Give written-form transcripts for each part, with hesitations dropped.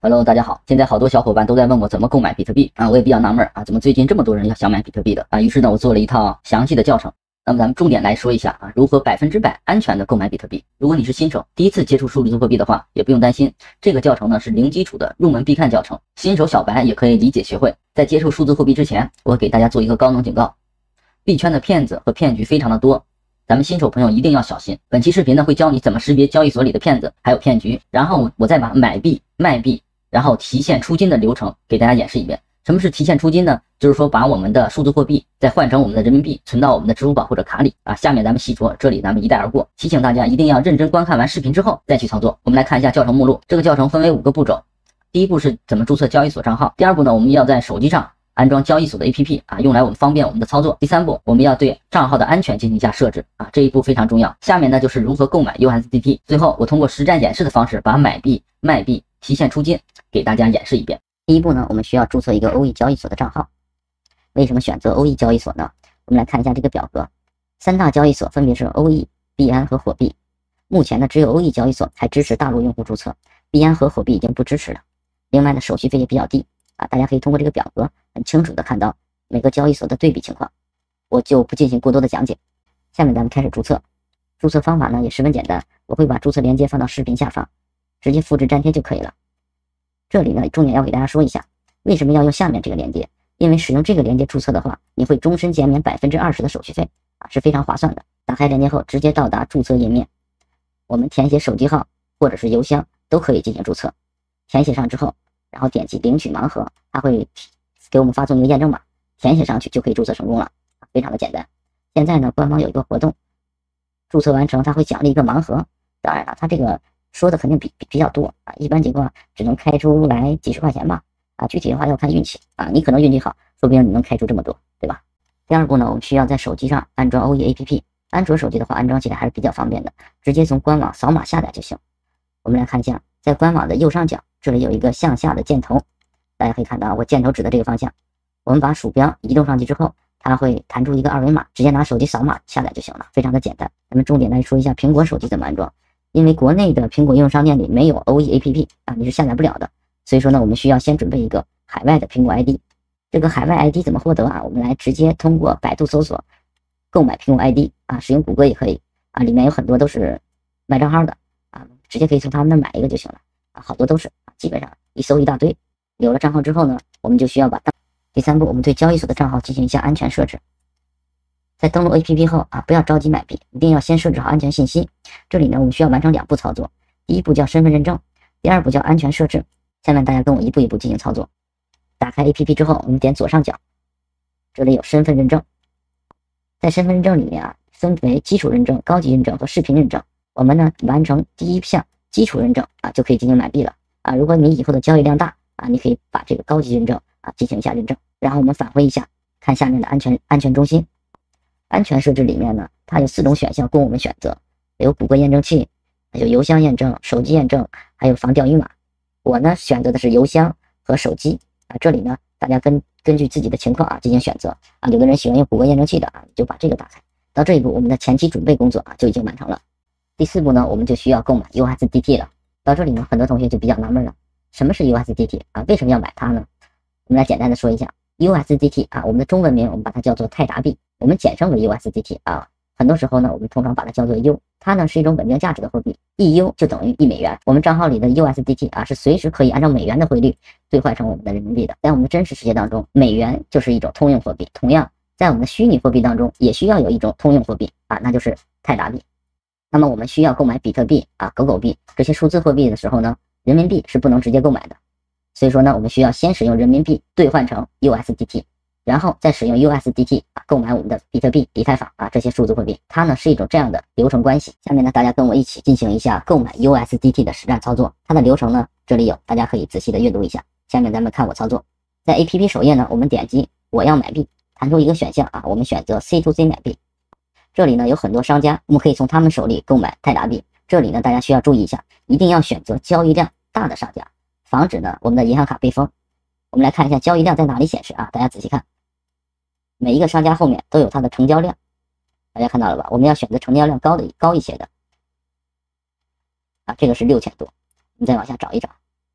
Hello，大家好。现在好多小伙伴都在问我怎么购买比特币啊，我也比较纳闷啊，怎么最近这么多人想买比特币的啊？于是呢，我做了一套详细的教程。那么咱们重点来说一下啊，如何100%安全的购买比特币。如果你是新手，第一次接触数字货币的话，也不用担心，这个教程呢是零基础的入门必看教程，新手小白也可以理解学会。在接触数字货币之前，我给大家做一个高能警告：币圈的骗子和骗局非常的多。咱们新手朋友一定要小心。本期视频呢会教你怎么识别交易所里的骗子还有骗局，然后我再把买币、卖币，然后提现出金的流程给大家演示一遍。什么是提现出金呢？就是说把我们的数字货币再换成我们的人民币，存到我们的支付宝或者卡里啊。下面咱们细说，这里咱们一带而过。提醒大家一定要认真观看完视频之后再去操作。我们来看一下教程目录，这个教程分为5个步骤。第一步是怎么注册交易所账号。第二步呢，我们要在手机上安装交易所的 APP 啊，用来我们方便我们的操作。第三步，我们要对账号的安全进行一下设置啊，这一步非常重要。下面呢就是如何购买 USDT。最后，我通过实战演示的方式，把买币、卖币、提现出金给大家演示一遍。第一步呢，我们需要注册一个欧易交易所的账号。为什么选择欧易交易所呢？我们来看一下这个表格，3大交易所分别是欧易、币安和火币。目前呢，只有欧易交易所才支持大陆用户注册，币安和火币已经不支持了。另外呢，手续费也比较低啊，大家可以通过这个表格很清楚的看到每个交易所的对比情况，我就不进行过多的讲解。下面咱们开始注册。注册方法呢也十分简单，我会把注册链接放到视频下方，直接复制粘贴就可以了。这里呢重点要给大家说一下，为什么要用下面这个链接？因为使用这个链接注册的话，你会终身减免20%的手续费啊，是非常划算的。打开链接后直接到达注册页面，我们填写手机号或者是邮箱都可以进行注册。填写上之后，然后点击领取盲盒，它会给我们发送一个验证码，填写上去就可以注册成功了，非常的简单。现在呢，官方有一个活动，注册完成它会奖励一个盲盒。当然了，它这个说的肯定比较多啊，一般情况只能开出来几十块钱吧啊，具体的话要看运气啊，你可能运气好，说不定你能开出这么多，对吧？第二步呢，我们需要在手机上安装欧易 APP， 安卓手机的话安装起来还是比较方便的，直接从官网扫码下载就行。我们来看一下，在官网的右上角，这里有一个向下的箭头，大家可以看到我箭头指的这个方向。我们把鼠标移动上去之后，它会弹出一个二维码，直接拿手机扫码下载就行了，非常的简单。咱们重点来说一下苹果手机怎么安装，因为国内的苹果应用商店里没有欧易 APP 啊，你是下载不了的。所以说呢，我们需要先准备一个海外的苹果 ID。这个海外 ID 怎么获得啊？我们来直接通过百度搜索购买苹果 ID 啊，使用谷歌也可以啊，里面有很多都是卖账号的啊，直接可以从他们那买一个就行了啊，好多都是啊，基本上一搜一大堆。有了账号之后呢，我们就需要第三步，我们对交易所的账号进行一下安全设置。在登录 APP 后啊，不要着急买币，一定要先设置好安全信息。这里呢，我们需要完成2步操作，第一步叫身份认证，第二步叫安全设置。下面大家跟我一步一步进行操作。打开 APP 之后，我们点左上角，这里有身份认证。在身份认证里面啊，分为基础认证、高级认证和视频认证。我们呢完成第一项基础认证啊，就可以进行买币了啊。如果你以后的交易量大啊，你可以把这个高级认证啊进行一下认证。然后我们返回一下，看下面的安全中心。安全设置里面呢，它有4种选项供我们选择，有谷歌验证器，有邮箱验证、手机验证，还有防钓鱼码。我呢选择的是邮箱和手机啊，这里呢大家根据自己的情况啊进行选择啊，有的人喜欢用谷歌验证器的啊，就把这个打开。到这一步，我们的前期准备工作啊就已经完成了。第4步呢，我们就需要购买 USDT 了。到这里呢，很多同学就比较纳闷了，什么是 USDT 啊？为什么要买它呢？我们来简单的说一下 USDT 啊，我们的中文名我们把它叫做泰达币，我们简称为 USDT 啊。很多时候呢，我们通常把它叫做 U， 它呢是一种稳定价值的货币，1U 就等于1美元。我们账号里的 USDT 啊，是随时可以按照美元的汇率兑换成我们的人民币的。在我们的真实世界当中，美元就是一种通用货币，同样在我们的虚拟货币当中也需要有一种通用货币啊，那就是泰达币。那么我们需要购买比特币啊、狗币这些数字货币的时候呢，人民币是不能直接购买的。所以说呢，我们需要先使用人民币兑换成 USDT。然后再使用 USDT 啊购买我们的比特币、以太坊啊这些数字货币，它呢是一种这样的流程关系。下面呢，大家跟我一起进行一下购买 USDT 的实战操作。它的流程呢这里有，大家可以仔细的阅读一下。下面咱们看我操作。在 APP 首页呢，我们点击我要买币，弹出一个选项啊，我们选择 C2C 买币。这里呢有很多商家，我们可以从他们手里购买泰达币。这里呢大家需要注意一下，一定要选择交易量大的商家，防止呢我们的银行卡被封。我们来看一下交易量在哪里显示啊，大家仔细看。每一个商家后面都有它的成交量，大家看到了吧？我们要选择成交量高一些的啊，这个是6000多。你再往下找一找，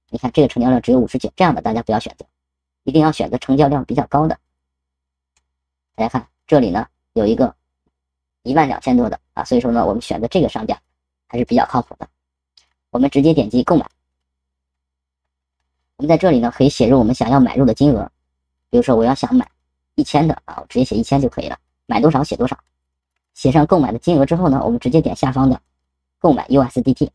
你看这个成交量只有59，这样的大家不要选择，一定要选择成交量比较高的。大家看这里呢有一个12000多的啊，所以说呢我们选择这个商家还是比较靠谱的。我们直接点击购买，我们在这里呢可以写入我们想要买入的金额，比如说我要想买1000的啊，我直接写1000就可以了，买多少写多少。写上购买的金额之后呢，我们直接点下方的购买 USDT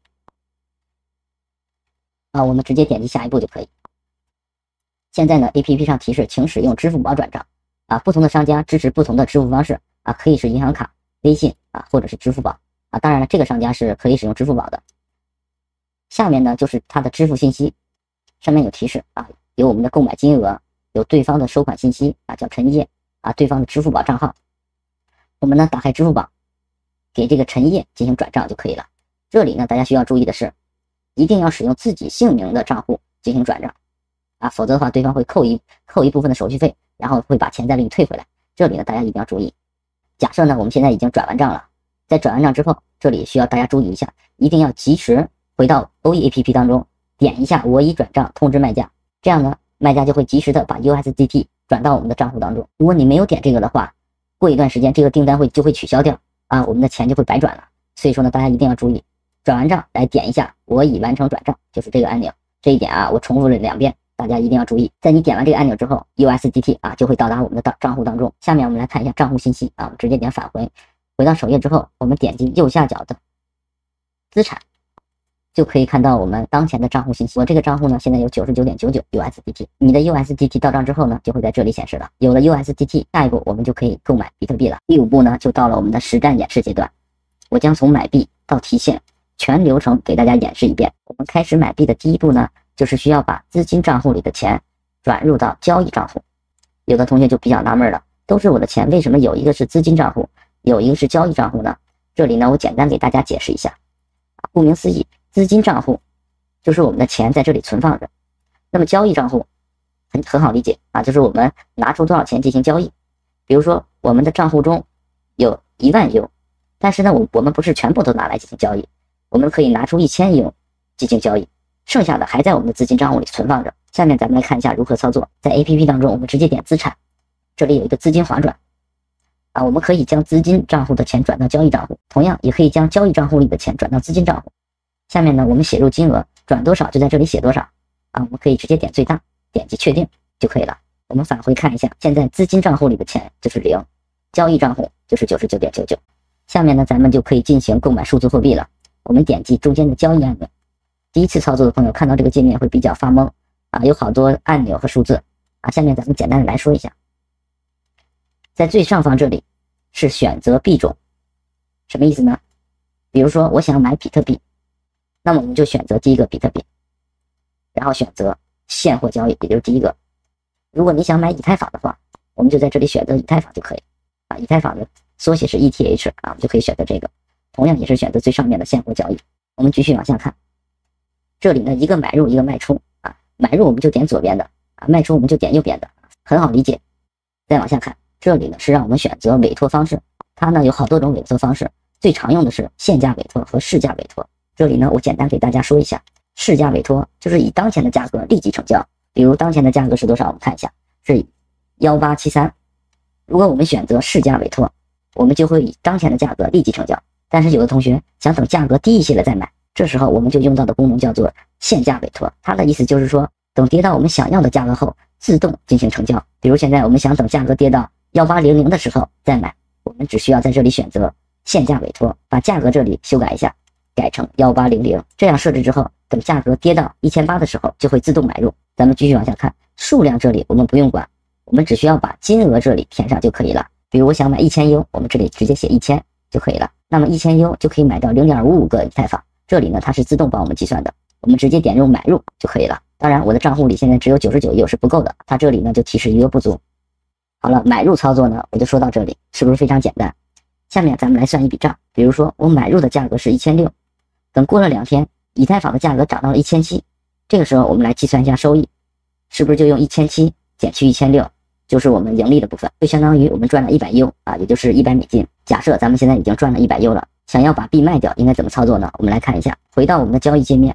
啊，我们直接点击下一步就可以。现在呢 APP 上提示请使用支付宝转账啊，不同的商家支持不同的支付方式啊，可以是银行卡、微信啊，或者是支付宝啊，当然了这个商家是可以使用支付宝的。下面呢就是它的支付信息，上面有提示啊，有我们的购买金额，有对方的收款信息啊，叫陈烨啊，对方的支付宝账号。我们呢打开支付宝，给这个陈烨进行转账就可以了。这里呢大家需要注意的是，一定要使用自己姓名的账户进行转账啊，否则的话对方会扣一部分的手续费，然后会把钱再给你退回来。这里呢大家一定要注意。假设呢我们现在已经转完账了，在转完账之后，这里需要大家注意一下，一定要及时回到 OE APP 当中，点一下我已转账通知卖家，这样呢卖家就会及时的把 USDT 转到我们的账户当中。如果你没有点这个的话，过一段时间这个订单就会取消掉啊，我们的钱就会白转了。所以说呢大家一定要注意，转完账来点一下我已完成转账，就是这个按钮。这一点啊我重复了2遍，大家一定要注意。在你点完这个按钮之后， USDT 啊就会到达我们的账户当中。下面我们来看一下账户信息啊，我们直接点返回，回到首页之后，我们点击右下角的资产，就可以看到我们当前的账户信息。我这个账户呢现在有 99.99 USDT， 你的 USDT 到账之后呢就会在这里显示了。有了 USDT， 下一步我们就可以购买比特币了。第5步呢就到了我们的实战演示阶段，我将从买币到提现全流程给大家演示一遍。我们开始买币的第1步呢，就是需要把资金账户里的钱转入到交易账户。有的同学就比较纳闷了，都是我的钱，为什么有一个是资金账户，有一个是交易账户呢？这里呢我简单给大家解释一下。顾名思义，资金账户就是我们的钱在这里存放着，那么交易账户很好理解啊，就是我们拿出多少钱进行交易。比如说我们的账户中有1万 U， 但是呢我们不是全部都拿来进行交易，我们可以拿出1000 U 进行交易，剩下的还在我们的资金账户里存放着。下面咱们来看一下如何操作。在 APP 当中，我们直接点资产，这里有一个资金划转啊，我们可以将资金账户的钱转到交易账户，同样也可以将交易账户里的钱转到资金账户。下面呢我们写入金额，转多少就在这里写多少啊，我们可以直接点最大，点击确定就可以了。我们返回看一下，现在资金账户里的钱就是0，交易账户就是 99.99。 下面呢咱们就可以进行购买数字货币了。我们点击中间的交易按钮，第一次操作的朋友看到这个界面会比较发懵啊，有好多按钮和数字啊。下面咱们简单的来说一下，在最上方这里是选择币种，什么意思呢？比如说我想买比特币，那么我们就选择第一个比特币，然后选择现货交易，也就是第一个。如果你想买以太坊的话，我们就在这里选择以太坊就可以啊，以太坊的缩写是 ETH 啊，我们就可以选择这个，同样也是选择最上面的现货交易。我们继续往下看，这里呢一个买入一个卖出啊，买入我们就点左边的啊，卖出我们就点右边的，很好理解。再往下看，这里呢是让我们选择委托方式，它呢有好多种委托方式，最常用的是限价委托和市价委托。这里呢我简单给大家说一下，市价委托就是以当前的价格立即成交，比如当前的价格是多少，我们看一下是1873，如果我们选择市价委托，我们就会以当前的价格立即成交。但是有的同学想等价格低一些了再买，这时候我们就用到的功能叫做限价委托，它的意思就是说等跌到我们想要的价格后自动进行成交。比如现在我们想等价格跌到1800的时候再买，我们只需要在这里选择限价委托，把价格这里修改一下，改成1800，这样设置之后，等价格跌到1800的时候就会自动买入。咱们继续往下看，数量这里我们不用管，我们只需要把金额这里填上就可以了。比如我想买1000 U， 我们这里直接写1000就可以了。那么1000 U 就可以买到 0.55 个以太坊，这里呢它是自动帮我们计算的，我们直接点入买入就可以了。当然我的账户里现在只有99 U 是不够的，它这里呢就提示余额不足。好了，买入操作呢我就说到这里，是不是非常简单？下面咱们来算一笔账，比如说我买入的价格是1600，等过了2天，以太坊的价格涨到了1700，这个时候我们来计算一下收益，是不是就用1700减去1600，就是我们盈利的部分，就相当于我们赚了100 U 啊，也就是100美金。假设咱们现在已经赚了100 U 了，想要把币卖掉应该怎么操作呢？我们来看一下，回到我们的交易界面，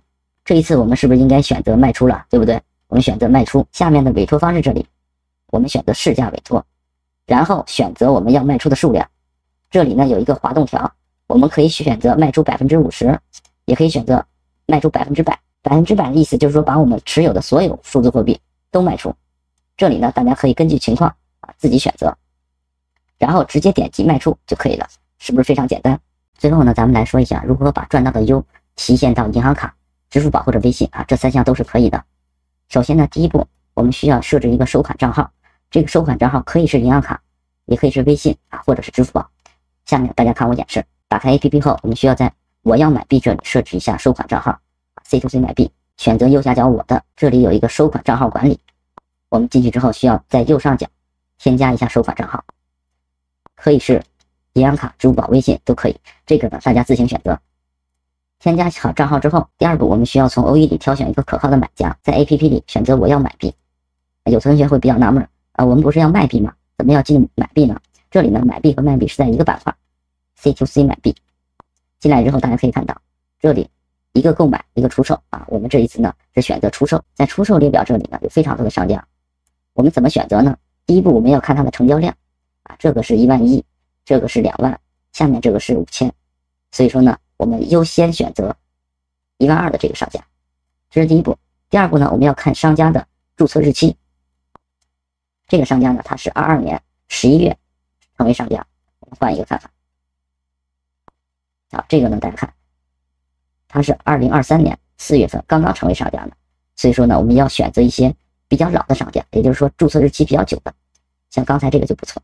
这一次我们是不是应该选择卖出了，对不对？我们选择卖出，下面的委托方式这里，我们选择市价委托，然后选择我们要卖出的数量。这里呢有一个滑动条，我们可以选择卖出50%，也可以选择卖出100%。100%的意思就是说把我们持有的所有数字货币都卖出。这里呢大家可以根据情况自己选择，然后直接点击卖出就可以了，是不是非常简单？最后呢咱们来说一下如何把赚到的 U 提现到银行卡、支付宝或者微信这3项都是可以的。首先呢，第一步我们需要设置一个收款账号，这个收款账号可以是银行卡，也可以是微信或者是支付宝。下面大家看我演示，打开 APP 后，我们需要在我要买币这里设置一下收款账号 ，C2C 买币，选择右下角我的，这里有一个收款账号管理，我们进去之后需要在右上角添加一下收款账号，可以是银行卡、支付宝、微信都可以，这个呢大家自行选择。添加好账号之后，第二步我们需要从 OE 里挑选一个可靠的买家，在 APP 里选择我要买币。有同学会比较纳闷我们不是要卖币吗？怎么要进买币呢？这里呢买币和卖币是在一个板块 ，C2C 买币。进来之后大家可以看到，这里一个购买一个出售我们这一次呢是选择出售，在出售列表这里呢有非常多的商家，我们怎么选择呢？第一步我们要看它的成交量这个是11000，这个是2万，下面这个是5000，所以说呢我们优先选择12000的这个商家，这是第一步。第二步呢我们要看商家的注册日期，这个商家呢他是22年11月成为商家，我们换一个看法。好，这个呢大家看他是2023年4月份刚刚成为商家的，所以说呢我们要选择一些比较老的商家，也就是说注册日期比较久的，像刚才这个就不错，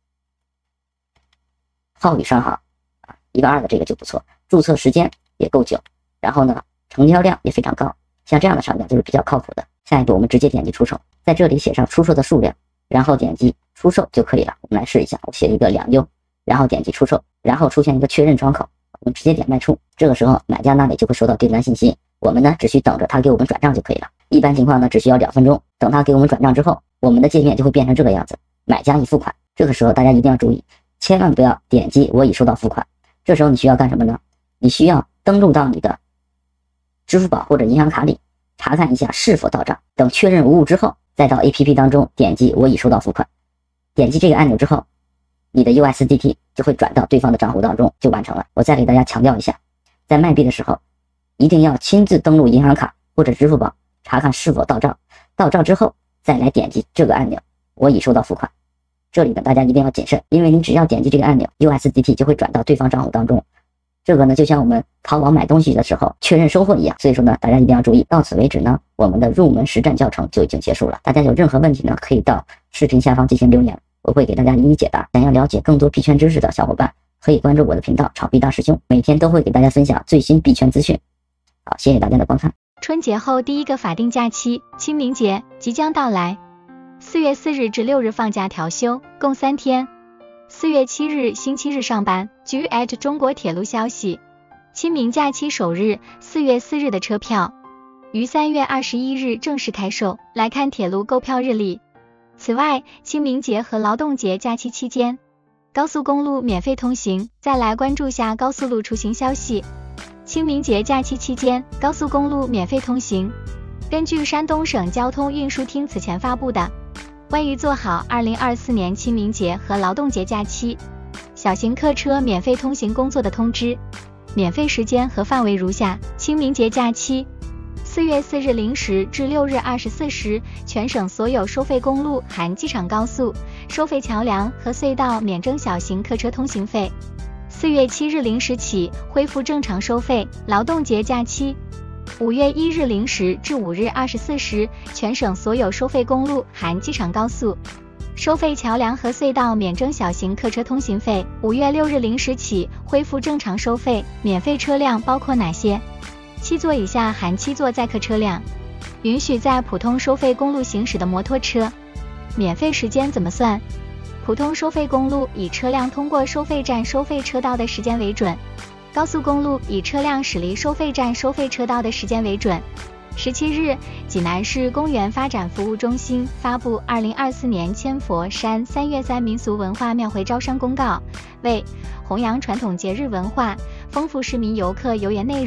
浩宇商行12000的这个就不错，注册时间也够久，然后呢成交量也非常高，像这样的商家就是比较靠谱的。下一步我们直接点击出售，在这里写上出售的数量，然后点击出售就可以了。我们来试一下，我写一个2U，然后点击出售，然后出现一个确认窗口，我们直接点卖出。这个时候买家那里就会收到订单信息，我们呢只需等着他给我们转账就可以了。一般情况呢只需要2分钟，等他给我们转账之后，我们的界面就会变成这个样子，买家已付款。这个时候大家一定要注意，千万不要点击我已收到付款，这时候你需要干什么呢？你需要登录到你的支付宝或者银行卡里，查看一下是否到账，等确认无误之后，再到 APP 当中点击我已收到付款，点击这个按钮之后，你的 USDT 就会转到对方的账户当中，就完成了。我再给大家强调一下，在卖币的时候一定要亲自登录银行卡或者支付宝，查看是否到账，到账之后再来点击这个按钮我已收到付款。这里呢大家一定要谨慎，因为你只要点击这个按钮， USDT 就会转到对方账户当中，这个呢就像我们淘宝买东西的时候确认收货一样，所以说呢大家一定要注意。到此为止呢，我们的入门实战教程就已经结束了。大家有任何问题呢，可以到视频下方进行留言，我会给大家一一解答。想要了解更多币圈知识的小伙伴，可以关注我的频道炒币大师兄，每天都会给大家分享最新币圈资讯。好，谢谢大家的观看。 春节后第一个法定假期清明节即将到来，4月4日至6日放假调休，共3天。4月7日星期日上班。据中国铁路消息，清明假期首日4月4日的车票于3月21日正式开售。来看铁路购票日历。此外，清明节和劳动节假期期间，高速公路免费通行。再来关注下高速路出行消息。清明节假期期间，高速公路免费通行。根据山东省交通运输厅此前发布的关于做好2024年清明节和劳动节假期小型客车免费通行工作的通知，免费时间和范围如下：清明节假期4月4日0时至6日24时，全省所有收费公路含机场高速、收费桥梁和隧道免征小型客车通行费。4月7日0时起恢复正常收费。劳动节假期5月1日0时至5日24时，全省所有收费公路含机场高速、收费桥梁和隧道免征小型客车通行费。5月6日0时起恢复正常收费。免费车辆包括哪些？7座以下含7座载客车辆，允许在普通收费公路行驶的摩托车。免费时间怎么算？普通收费公路以车辆通过收费站收费车道的时间为准，高速公路以车辆驶离收费站收费车道的时间为准。17日，济南市公园发展服务中心发布2024年千佛山3月3民俗文化庙会招商公告，为弘扬传统节日文化，丰富市民游客游园内容，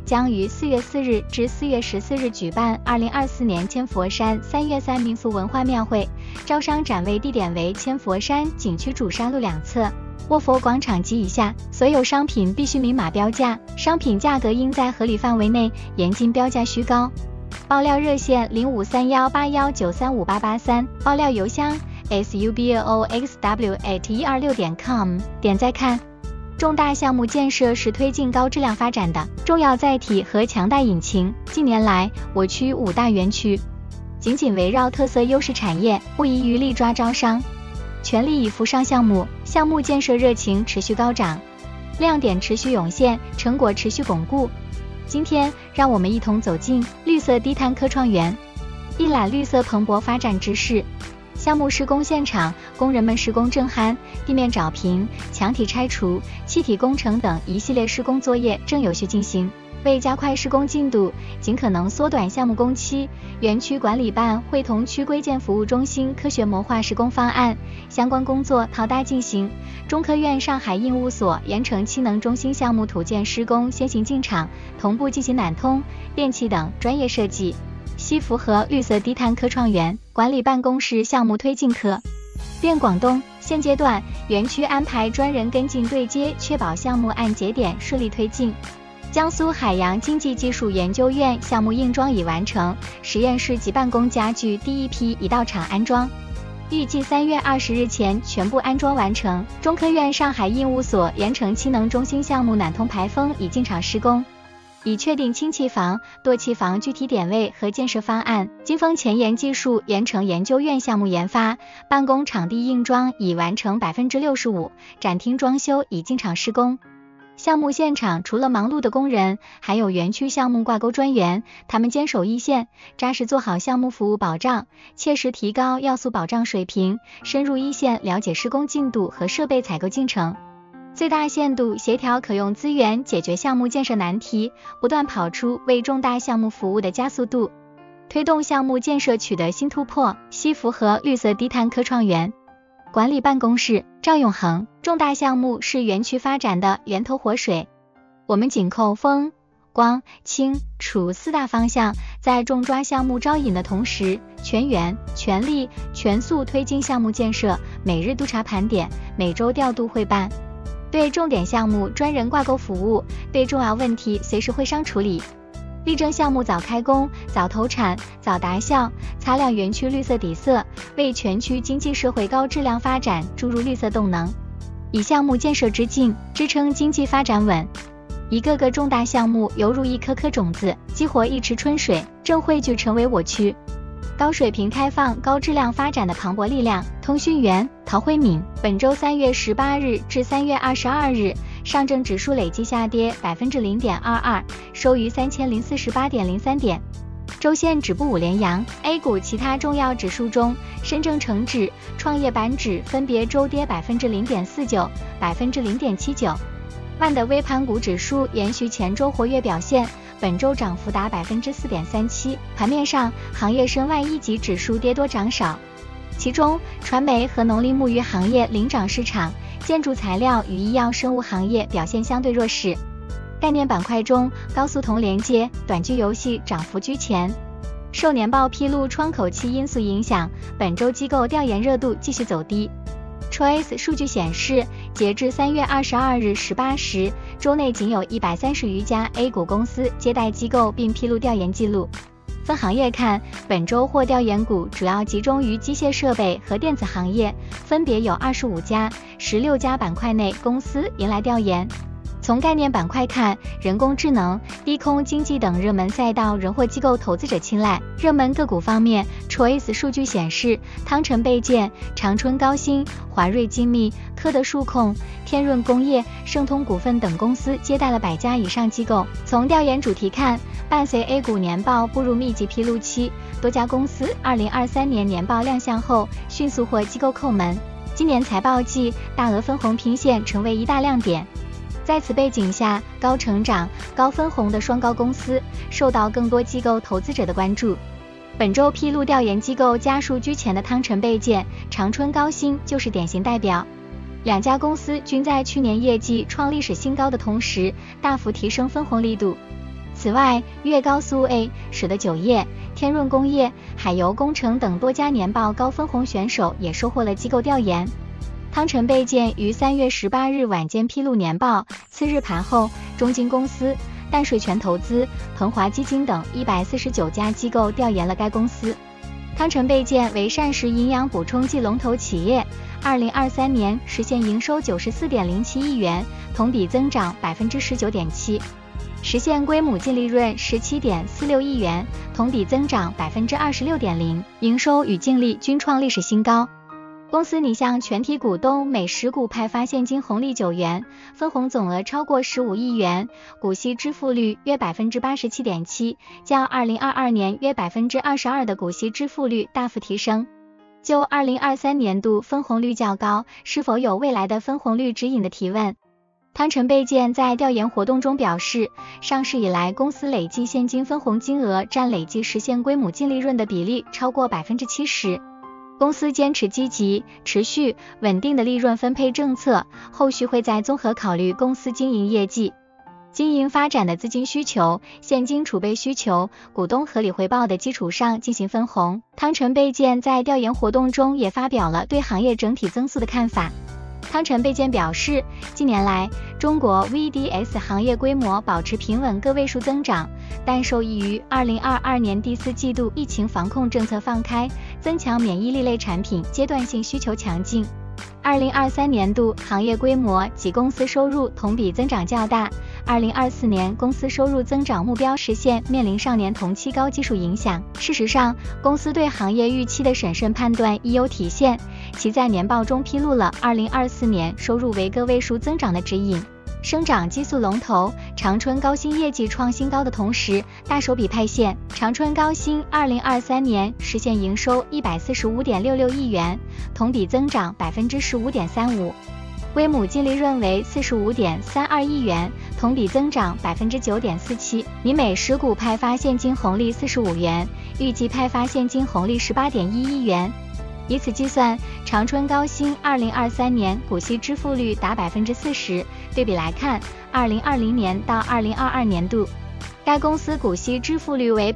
将于4月4日至4月14日举办2024年千佛山3月3民俗文化庙会，招商展位地点为千佛山景区主山路两侧卧佛广场及以下，所有商品必须明码标价，商品价格应在合理范围内，严禁标价虚高。爆料热线053181935883，爆料邮箱 subooxw@126.com。点再看。重大项目建设是推进高质量发展的重要载体和强大引擎。近年来，我区5大园区紧紧围绕特色优势产业，不遗余力抓招商，全力以赴上项目，项目建设热情持续高涨，亮点持续涌现，成果持续巩固。今天，让我们一同走进绿色低碳科创园，一览绿色蓬勃发展之势。项目施工现场，工人们施工正酣，地面找平、墙体拆除、气体工程等一系列施工作业正有序进行。为加快施工进度，尽可能缩短项目工期，园区管理办会同区规建服务中心科学谋划施工方案，相关工作套搭进行。中科院上海应物所盐城氢能中心项目土建施工先行进场，同步进行缆通、电气等专业设计，悉符合绿色低碳科创园管理办公室项目推进科。变广东，现阶段园区安排专人跟进对接，确保项目按节点顺利推进。江苏海洋经济技术研究院项目硬装已完成，实验室及办公家具第一批已到场安装，预计3月20日前全部安装完成。中科院上海应物所盐城氢能中心项目缆通排风已进场施工，已确定氢气房、惰气房具体点位和建设方案。金丰前沿技术盐城研究院项目研发办公场地硬装已完成 65%， 展厅装修已进场施工。项目现场除了忙碌的工人，还有园区项目挂钩专员，他们坚守一线，扎实做好项目服务保障，切实提高要素保障水平，深入一线了解施工进度和设备采购进程，最大限度协调可用资源，解决项目建设难题，不断跑出为重大项目服务的加速度，推动项目建设取得新突破，悉符合绿色低碳科创园管理办公室。赵永恒，重大项目是园区发展的源头活水，我们紧扣风、光、氢、储4大方向，在重抓项目招引的同时，全员全力全速推进项目建设，每日督查盘点，每周调度汇办，对重点项目专人挂钩服务，对重要问题随时会商处理，力争项目早开工、早投产、早达效，擦亮园区绿色底色，为全区经济社会高质量发展注入绿色动能，以项目建设之劲支撑经济发展稳。一个个重大项目犹如一颗颗种子，激活一池春水，正汇聚成为我区高水平开放、高质量发展的磅礴力量。通讯员陶慧敏，本周3月18日至3月22日，上证指数累计下跌 0.22%， 收于 3048.03 点。周线止步5连阳。A 股其他重要指数中，深证成指、创业板指分别周跌 0.49%、0.79%。万德微盘股指数延续前周活跃表现，本周涨幅达 4.37%。盘面上，行业申万一级指数跌多涨少，其中传媒和农林牧渔行业领涨市场，建筑材料与医药生物行业表现相对弱势。概念板块中，高速同连接、短剧游戏涨幅居前。受年报披露窗口期因素影响，本周机构调研热度继续走低。Choice 数据显示，截至3月22日18时，周内仅有130余家 A 股公司接待机构并披露调研记录。分行业看，本周获调研股主要集中于机械设备和电子行业，分别有25家、16家板块内公司迎来调研。从概念板块看，人工智能、低空经济等热门赛道仍获机构投资者青睐。热门个股方面 ，Choice 数据显示，汤臣倍健、长春高新、华瑞精密、科德数控、天润工业、盛通股份等公司接待了100家以上机构。从调研主题看，伴随 A 股年报步入密集披露期，多家公司2023年年报亮相后，迅速获机构叩门。今年财报季，大额分红拼现成为一大亮点。在此背景下，高成长、高分红的双高公司受到更多机构投资者的关注。本周披露调研机构家数居前的汤臣倍健、长春高新就是典型代表。两家公司均在去年业绩创历史新高的同时，大幅提升分红力度。 此外，粤高速 A、使得酒业、天润工业、海油工程等多家年报高分红选手也收获了机构调研。汤臣倍健于3月18日晚间披露年报，次日盘后，中金公司、淡水泉投资、鹏华基金等149家机构调研了该公司。汤臣倍健为膳食营养补充剂龙头企业，2023年实现营收94.07亿元，同比增长19.7%，实现归母净利润17.46亿元，同比增长26.0%，营收与净利均创历史新高。公司拟向全体股东每10股派发现金红利9元，分红总额超过15亿元，股息支付率约87.7%，较2022年约22%的股息支付率大幅提升。就2023年度分红率较高，是否有未来的分红率指引的提问，汤臣倍健在调研活动中表示，上市以来公司累计现金分红金额占累计实现归母净利润的比例超过70%。公司坚持积极、持续、稳定的利润分配政策，后续会在综合考虑公司经营业绩、经营发展的资金需求、现金储备需求、股东合理回报的基础上进行分红。汤臣倍健在调研活动中也发表了对行业整体增速的看法。汤臣倍健表示，近年来中国 VDS 行业规模保持平稳个位数增长，但受益于2022年第4季度疫情防控政策放开，增强免疫力类产品阶段性需求强劲。2023年度行业规模及公司收入同比增长较大，2024年公司收入增长目标实现面临上年同期高基数影响。事实上，公司对行业预期的审慎判断已有体现，其在年报中披露了2024年收入为个位数增长的指引。生长激素龙头长春高新业绩创新高的同时，大手笔派现，长春高新2023年实现营收145.66亿元，同比增长15.35%，归母净利润为45.32亿元，同比增长9.47%，拟每10股派发现金红利45元，预计派发现金红利18.1亿元。以此计算，长春高新2023年股息支付率达40%。对比来看，2020年到2022年度，该公司股息支付率为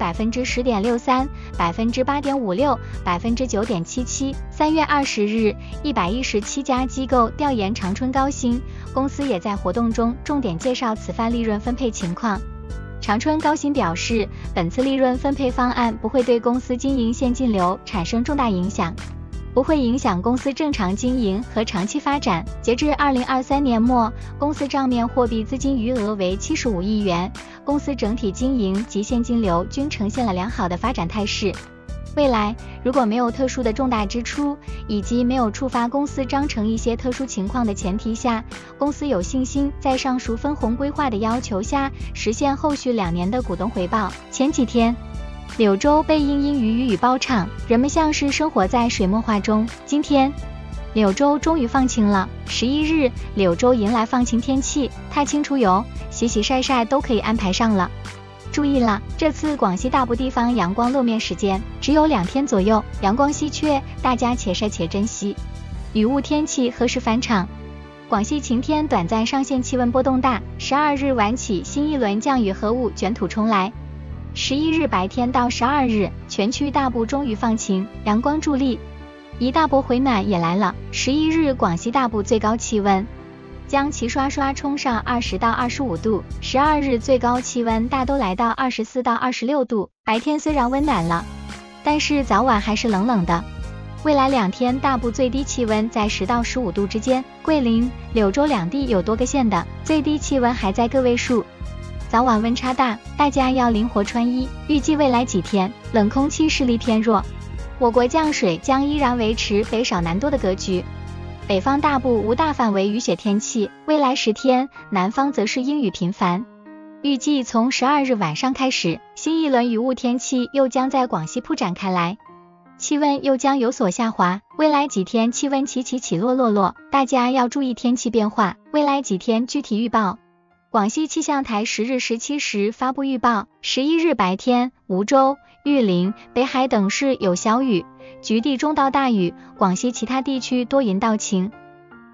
10.63%、8.56%、9.77%。3月20日，117家机构调研长春高新，公司也在活动中重点介绍此番利润分配情况。长春高新表示，本次利润分配方案不会对公司经营现金流产生重大影响，不会影响公司正常经营和长期发展。截至2023年末，公司账面货币资金余额为75亿元，公司整体经营及现金流均呈现了良好的发展态势。未来如果没有特殊的重大支出，以及没有触发公司章程一些特殊情况的前提下，公司有信心在上述分红规划的要求下，实现后续2年的股东回报。前几天，柳州被因雨雨包场，人们像是生活在水墨画中。今天，柳州终于放晴了。11日，柳州迎来放晴天气，踏青出游、洗洗晒晒都可以安排上了。注意了，这次广西大部地方阳光露面时间只有2天左右，阳光稀缺，大家且晒且珍惜。雨雾天气何时返场？广西晴天短暂上线，气温波动大。12日晚起新一轮降雨和雾卷土重来。11日白天到12日，全区大部终于放晴，阳光助力，一大波回暖也来了。11日广西大部最高气温将齐刷刷冲上20到25度，12日最高气温大都来到24到26度。白天虽然温暖了，但是早晚还是冷冷的。未来2天大部最低气温在10到15度之间，桂林、柳州两地有多个县的最低气温还在个位数，早晚温差大，大家要灵活穿衣。预计未来几天冷空气势力偏弱，我国降水将依然维持北少南多的格局。北方大部无大范围雨雪天气，未来10天南方则是阴雨频繁。预计从12日晚上开始，新一轮雨雾天气又将在广西铺展开来，气温又将有所下滑。未来几天气温起落，大家要注意天气变化。未来几天具体预报，广西气象台10日17时发布预报，11日白天梧州、玉林、北海等市有小雨，局地中到大雨，广西其他地区多云到晴。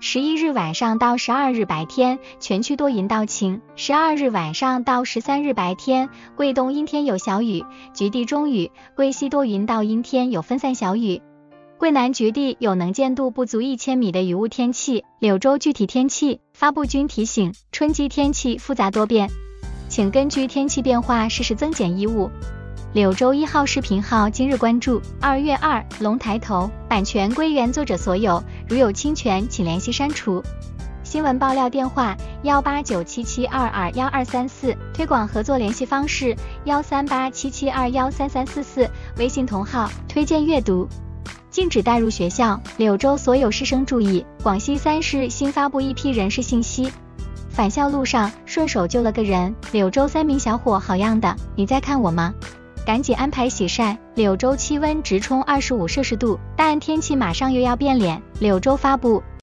11日晚上到12日白天，全区多云到晴；12日晚上到13日白天，贵东阴天有小雨，局地中雨；贵西多云到阴天有分散小雨。贵南局地有能见度不足1000米的雨雾天气。柳州具体天气发布均提醒：春季天气复杂多变，请根据天气变化适时增减衣物。柳州1号视频号今日关注：2月2，龙抬头，版权归原作者所有，如有侵权，请联系删除。新闻爆料电话：18977221234，推广合作联系方式：13877213344，微信同号推荐阅读。禁止带入学校，柳州所有师生注意，广西3市新发布一批人事信息。返校路上顺手救了个人，柳州3名小伙好样的，你在看我吗？赶紧安排洗晒。柳州气温直冲25摄氏度，但天气马上又要变脸，柳州发布